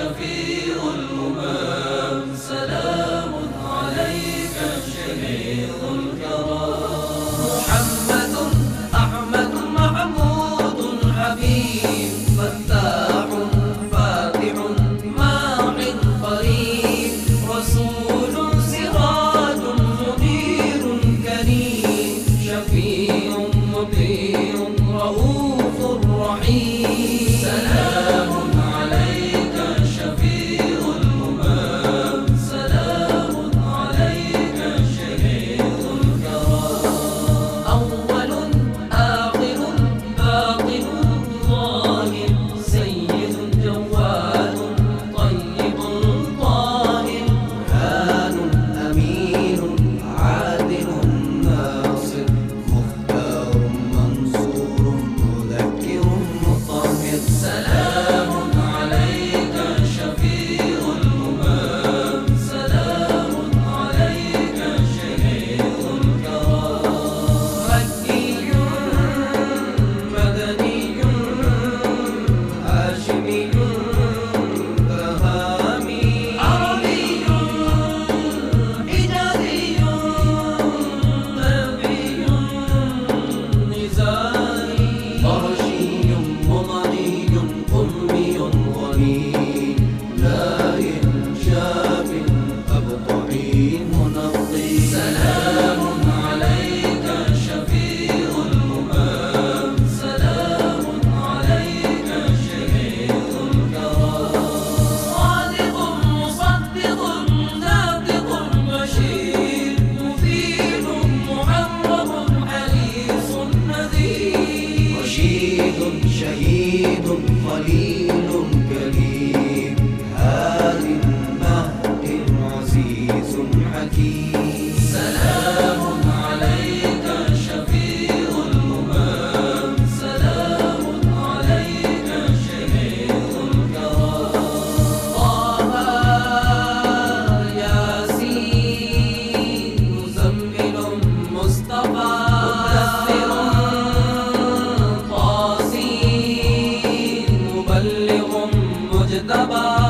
شفيع الأمم، سلام عليك شهيد الكرام. محمد أحمد محمود حبيب، فتاح فاتح ماح قريب، رسول سراج منير كريم، شفيع مطيع رؤوف رحيم. سلام عليك شفيع الأمم، سلام عليك شهيد الكرام. أول آخر باطن ظاهر، سيد جواد طيب طاهر، هان أمين عادل ناصر، مختار منصور مذكر مطهر. سلام عليك شفيع الأمم، سلام عليك شهيد الكرام. مكي مدني هاشمي بهامي، عربي حجازي غربي نزاري، قرشي مضني أمي غني، لاين شاب أبطعي منقي. سلام عليك شفيع الأمم، سلام عليك شهيد الكرام. صادق مصدق ناطق بشير، مفيد محرم حريص نذير، رشيد شهيد خليل كريم، هاد مهد عزيز حكيم. سلام عليك شفيع الأمم، سلام عليك شهيد الكرام. طه ياسين مزمل مصطفى، مدثر طاسين مبلغ مجتبى.